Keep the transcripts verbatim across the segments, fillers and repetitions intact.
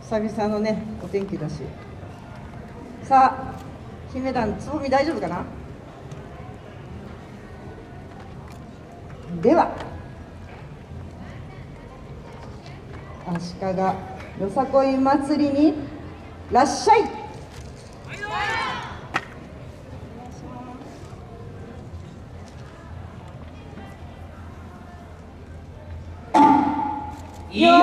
久々のねお天気だし、さあ姫団つぼみ大丈夫かな。では足利よさこい祭りにらっしゃい。いいよ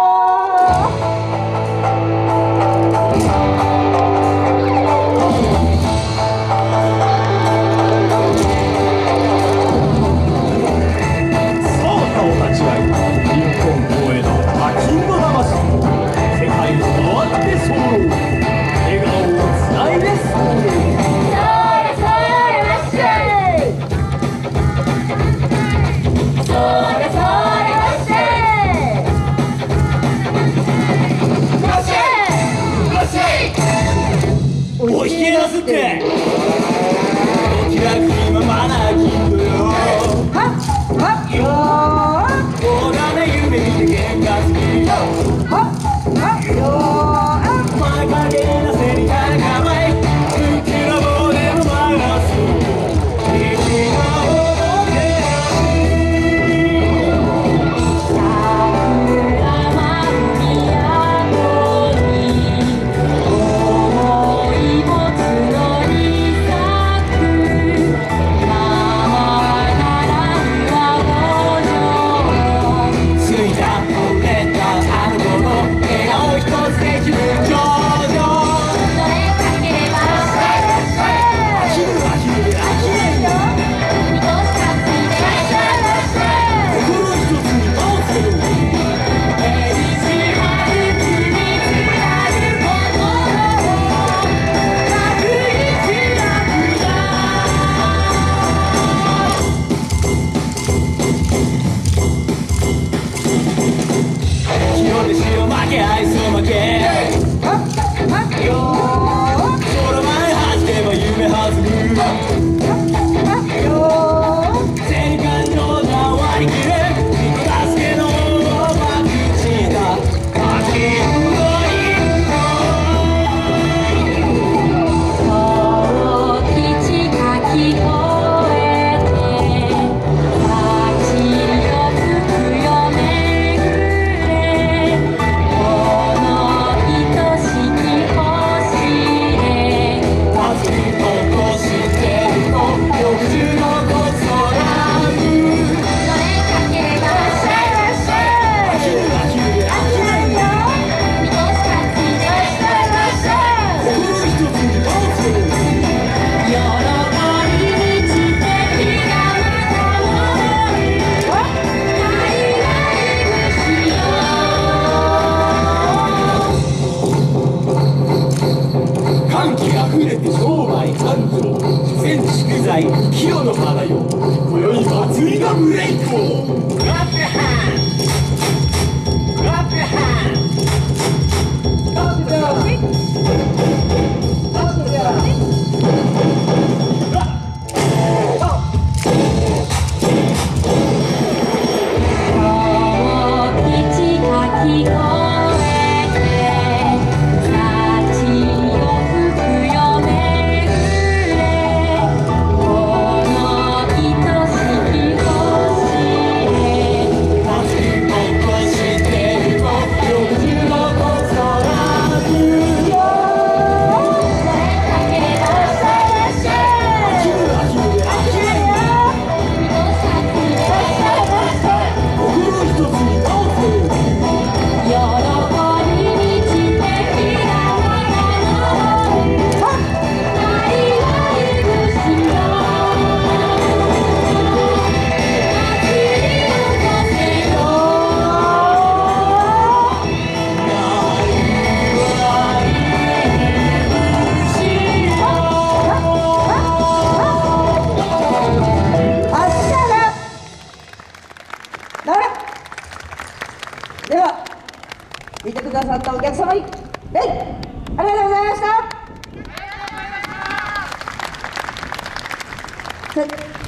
おひけ出すってお気楽にままなきんどよ。 はっはっよー大金夢見て喧嘩好きよ。 はっはっよーまかげなせにかかまい好きな棒でも回す一の思い出清の花よ、今宵祭りがブレイクを。クラップハンド、クラップハンド、 どうしようどうしよでは見てくださったお客様に礼、ありがとうございました。